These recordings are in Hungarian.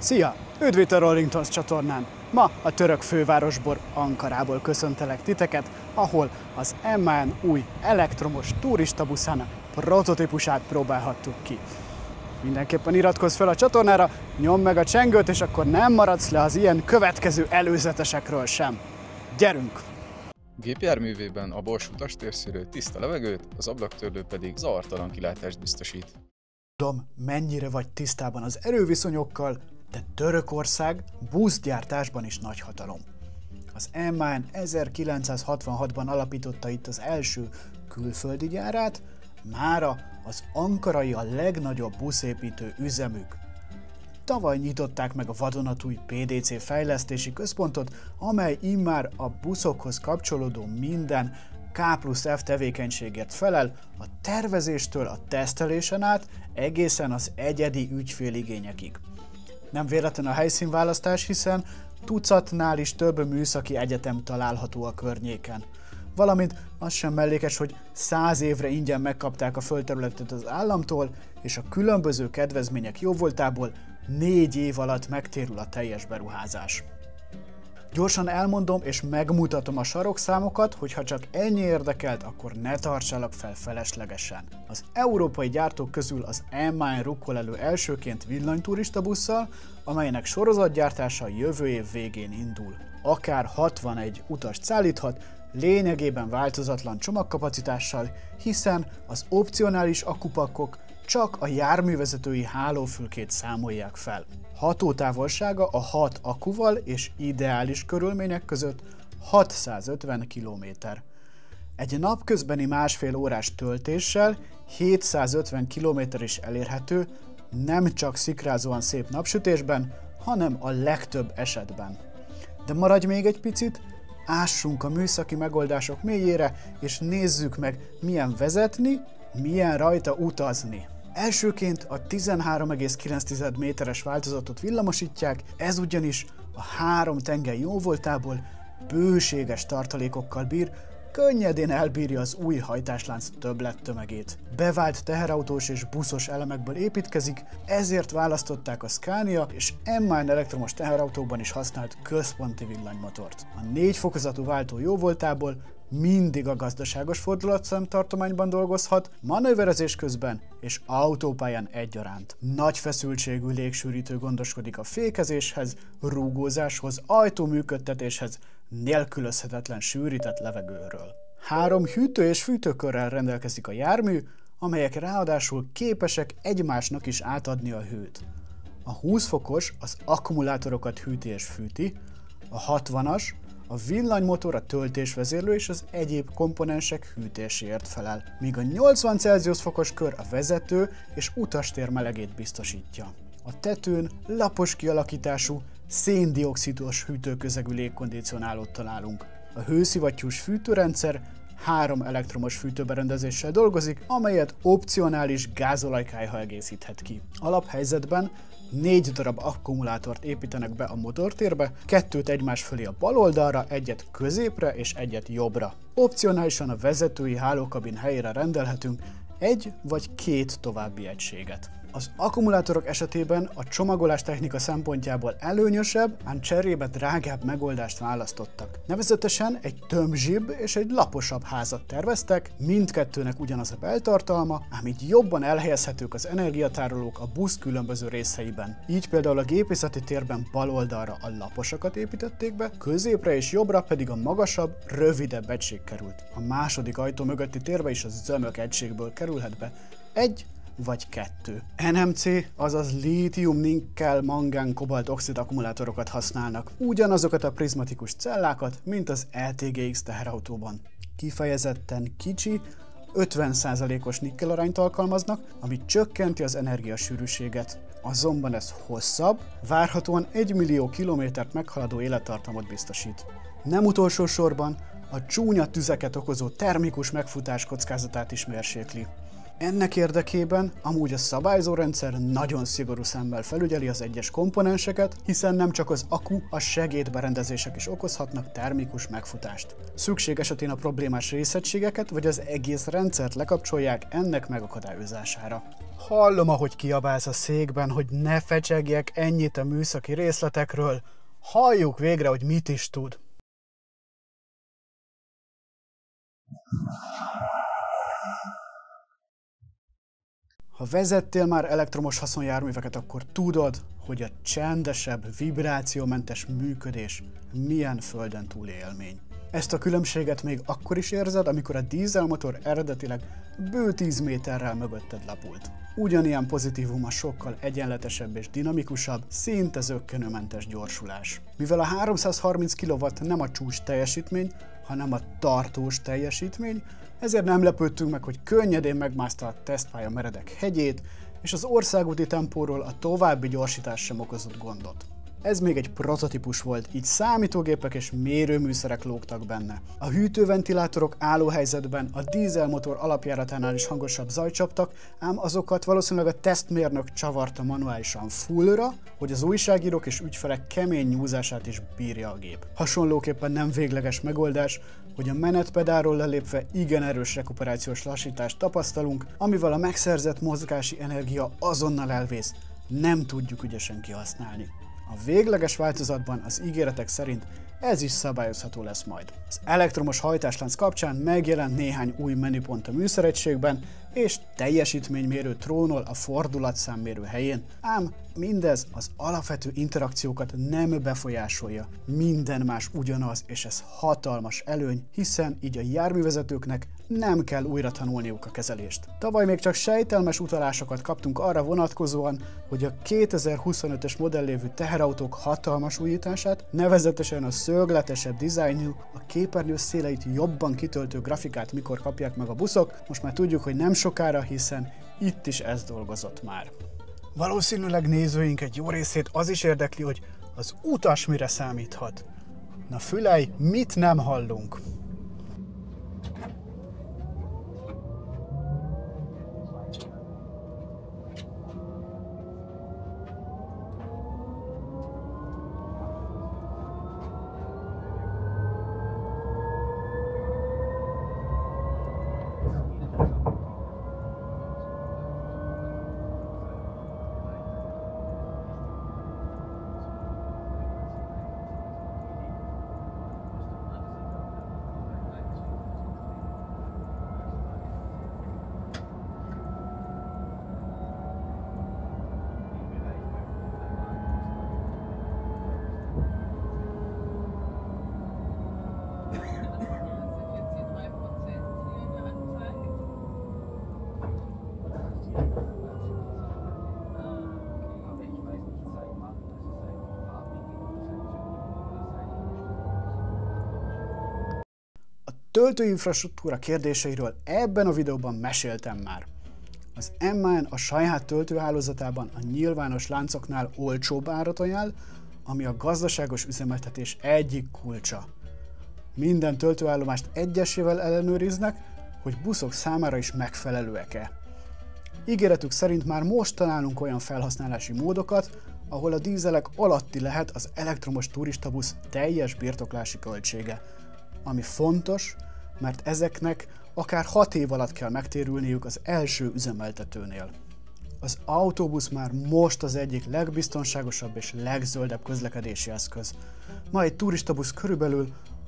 Szia! Üdv itt a Rolling Tons csatornán! Ma a török fővárosból, Ankarából köszöntelek titeket, ahol az MAN új elektromos turistabuszának prototípusát próbálhattuk ki. Mindenképpen iratkozz fel a csatornára, nyomd meg a csengőt, és akkor nem maradsz le az ilyen következő előzetesekről sem. Gyerünk! Gépjárművében a Bosch utastérszűrő tiszta levegőt, az ablaktörlő pedig zavartalan kilátást biztosít. Tudom, mennyire vagy tisztában az erőviszonyokkal, de Törökország buszgyártásban is nagy hatalom. Az MAN 1966-ban alapította itt az első külföldi gyárát, mára az ankarai a legnagyobb buszépítő üzemük. Tavaly nyitották meg a vadonatúj PDC fejlesztési központot, amely immár a buszokhoz kapcsolódó minden K+F tevékenységért felel, a tervezéstől a tesztelésen át egészen az egyedi ügyféligényekig. Nem véletlen a helyszínválasztás, hiszen tucatnál is több műszaki egyetem található a környéken. Valamint az sem mellékes, hogy 100 évre ingyen megkapták a földterületet az államtól, és a különböző kedvezmények jóvoltából 4 év alatt megtérül a teljes beruházás. Gyorsan elmondom és megmutatom a sarokszámokat, hogy ha csak ennyi érdekelt, akkor ne tartsalak fel feleslegesen. Az európai gyártók közül az MAN rukkol elő elsőként villanyturista busszal, amelynek sorozatgyártása jövő év végén indul. Akár 61 utast szállíthat, lényegében változatlan csomagkapacitással, hiszen az opcionális akupakkok csak a járművezetői hálófülkét számolják fel. Hatótávolsága a 6 akuval és ideális körülmények között 650 km. Egy napközbeni másfél órás töltéssel 750 km is elérhető, nem csak szikrázóan szép napsütésben, hanem a legtöbb esetben. De maradj még egy picit, ássunk a műszaki megoldások mélyére, és nézzük meg, milyen vezetni, milyen rajta utazni. Elsőként a 13,9 méteres változatot villamosítják, ez ugyanis a 3 tengely jóvoltából bőséges tartalékokkal bír, könnyedén elbírja az új hajtáslánc többlettömegét. Bevált teherautós és buszos elemekből építkezik, ezért választották a Scania és MAN elektromos teherautóban is használt központi villanymotort. A 4 fokozatú váltó jóvoltából mindig a gazdaságos fordulatszám-tartományban dolgozhat, manőverezés közben és autópályán egyaránt. Nagy feszültségű légsűrítő gondoskodik a fékezéshez, rúgózáshoz, ajtóműködtetéshez, nélkülözhetetlen sűrített levegőről. 3 hűtő- és fűtőkörrel rendelkezik a jármű, amelyek ráadásul képesek egymásnak is átadni a hőt. A 20 fokos az akkumulátorokat hűti és fűti, a 60-as a villanymotor, a töltésvezérlő és az egyéb komponensek hűtéséért felel, míg a 80 Celsius fokos kör a vezető és utastér melegét biztosítja. A tetőn lapos kialakítású, széndioxidos hűtőközegű légkondicionálót találunk. A hőszivattyús fűtőrendszer 3 elektromos fűtőberendezéssel dolgozik, amelyet opcionális gázolajkályha egészíthet ki. Alaphelyzetben 4 darab akkumulátort építenek be a motortérbe, 2 egymás fölé a bal oldalra, egyet középre és egyet jobbra. Opcionálisan a vezetői hálókabin helyére rendelhetünk 1 vagy 2 további egységet. Az akkumulátorok esetében a csomagolás technika szempontjából előnyösebb, ám cserébe drágább megoldást választottak. Nevezetesen egy tömzsibb és egy laposabb házat terveztek, mindkettőnek ugyanaz a beltartalma, ám így jobban elhelyezhetők az energiatárolók a busz különböző részeiben. Így például a gépészeti térben bal oldalra a laposakat építették be, középre és jobbra pedig a magasabb, rövidebb egység került. A második ajtó mögötti térbe is a zömök egységből kerülhet be 1 vagy 2. NMC, azaz lítium-nikkel-mangán-kobalt-oxid akkumulátorokat használnak, ugyanazokat a prizmatikus cellákat, mint az LTGX teherautóban. Kifejezetten kicsi, 50%-os nikkelarányt alkalmaznak, ami csökkenti az energiasűrűséget. Azonban ez hosszabb, várhatóan 1 millió kilométert meghaladó élettartamot biztosít. Nem utolsó sorban a csúnya tüzeket okozó termikus megfutás kockázatát is mérsékli. Ennek érdekében amúgy a szabályzórendszer nagyon szigorú szemmel felügyeli az egyes komponenseket, hiszen nem csak az akku, a segédberendezések is okozhatnak termikus megfutást. Szükség esetén a problémás részegységeket vagy az egész rendszert lekapcsolják ennek megakadályozására. Hallom, ahogy kiabálsz a székben, hogy ne fecsegjek ennyit a műszaki részletekről. Halljuk végre, hogy mit is tud. Ha vezettél már elektromos haszonjárműveket, akkor tudod, hogy a csendesebb, vibrációmentes működés milyen földön túli élmény. Ezt a különbséget még akkor is érzed, amikor a dízelmotor eredetileg bő 10 méterrel mögötted lapult. Ugyanilyen pozitívum a sokkal egyenletesebb és dinamikusabb, szinte zökkenőmentes gyorsulás. Mivel a 330 kW nem a csúcs teljesítmény, hanem a tartós teljesítmény, ezért nem lepődtünk meg, hogy könnyedén megmászta a tesztpálya meredek hegyét, és az országúti tempóról a további gyorsítás sem okozott gondot. Ez még egy prototípus volt, így számítógépek és mérőműszerek lógtak benne. A hűtőventilátorok állóhelyzetben a dízelmotor alapjáratánál is hangosabb zajt csaptak, ám azokat valószínűleg a tesztmérnök csavarta manuálisan fullra, hogy az újságírók és ügyfelek kemény nyúzását is bírja a gép. Hasonlóképpen nem végleges megoldás, hogy a menetpedálról lelépve igen erős rekuperációs lassítást tapasztalunk, amivel a megszerzett mozgási energia azonnal elvész, nem tudjuk ügyesen kihasználni. A végleges változatban az ígéretek szerint ez is szabályozható lesz majd. Az elektromos hajtáslánc kapcsán megjelent néhány új menüpont a műszeregységben, és teljesítménymérő trónol a fordulatszámmérő helyén, ám mindez az alapvető interakciókat nem befolyásolja. Minden más ugyanaz, és ez hatalmas előny, hiszen így a járművezetőknek nem kell újra tanulniuk a kezelést. Tavaly még csak sejtelmes utalásokat kaptunk arra vonatkozóan, hogy a 2025-es modellévű teherautók hatalmas újítását, nevezetesen a szögletesebb dizájnjú, a képernyő széleit jobban kitöltő grafikát mikor kapják meg a buszok, most már tudjuk, hogy nem sokára, hiszen itt is ez dolgozott már. Valószínűleg nézőink egy jó részét az is érdekli, hogy az utas mire számíthat. Na fülej, mit nem hallunk? Töltőinfrastruktúra kérdéseiről ebben a videóban meséltem már. Az MAN a saját töltőhálózatában a nyilvános láncoknál olcsóbb árat ajánl, ami a gazdaságos üzemeltetés egyik kulcsa. Minden töltőállomást egyesével ellenőriznek, hogy buszok számára is megfelelőek-e. Ígéretük szerint már most találunk olyan felhasználási módokat, ahol a dízelek alatti lehet az elektromos turistabusz teljes birtoklási költsége. Ami fontos, mert ezeknek akár 6 év alatt kell megtérülniük az első üzemeltetőnél. Az autóbusz már most az egyik legbiztonságosabb és legzöldebb közlekedési eszköz. Ma egy turistabusz körülbelül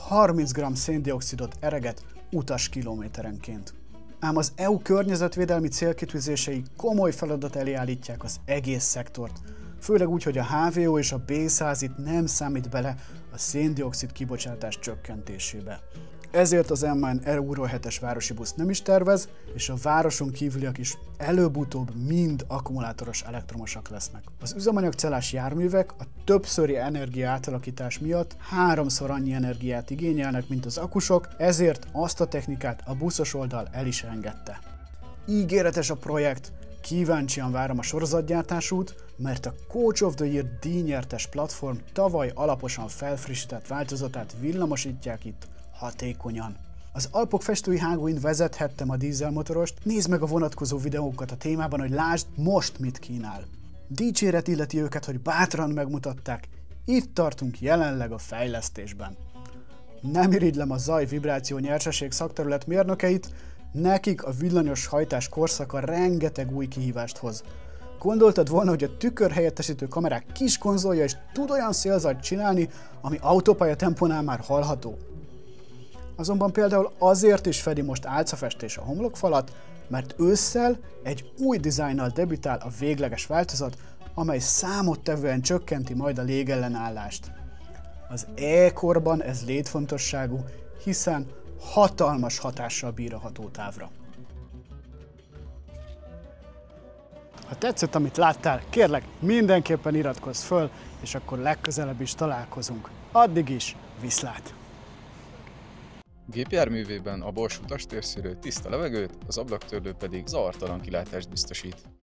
30 g széndioxidot ereget utas kilométerenként. Ám az EU környezetvédelmi célkitűzései komoly feladat elé állítják az egész szektort, főleg úgy, hogy a HVO és a B100 itt nem számít bele a széndioxid kibocsátás csökkentésébe. Ezért az MAN Euro 7-es városi busz nem is tervez, és a városon kívüliek is előbb-utóbb mind akkumulátoros elektromosak lesznek. Az üzemanyagcellás járművek a többszöri energia átalakítás miatt 3-szor annyi energiát igényelnek, mint az akusok, ezért azt a technikát a buszos oldal el is engedte. Ígéretes a projekt, kíváncsian várom a sorozatgyártásút, mert a Coach of the Year díjnyertes platform tavaly alaposan felfrissített változatát villamosítják itt hatékonyan. Az Alpok festői hágóin vezethettem a dízelmotorost, nézd meg a vonatkozó videókat a témában, hogy lásd most mit kínál. Dicséret illeti őket, hogy bátran megmutatták, itt tartunk jelenleg a fejlesztésben. Nem irigylem a zaj-vibráció nyerseség szakterület mérnökeit, nekik a villanyos hajtás korszaka rengeteg új kihívást hoz. Gondoltad volna, hogy a tükörhelyettesítő kamerák kis konzolja is tud olyan szélzajt csinálni, ami autópálya tempónál már hallható? Azonban például azért is fedi most álcafestés a homlokfalat, mert ősszel egy új dizájnnal debütál a végleges változat, amely számottevően csökkenti majd a légellenállást. Az E-korban ez létfontosságú, hiszen hatalmas hatással bír a hatótávra. Ha tetszett, amit láttál, kérlek, mindenképpen iratkozz föl, és akkor legközelebb is találkozunk. Addig is, viszlát! Gépjárművében a Bosch utastérszűrő tiszta levegőt, az ablaktörlő pedig zavartalan kilátást biztosít.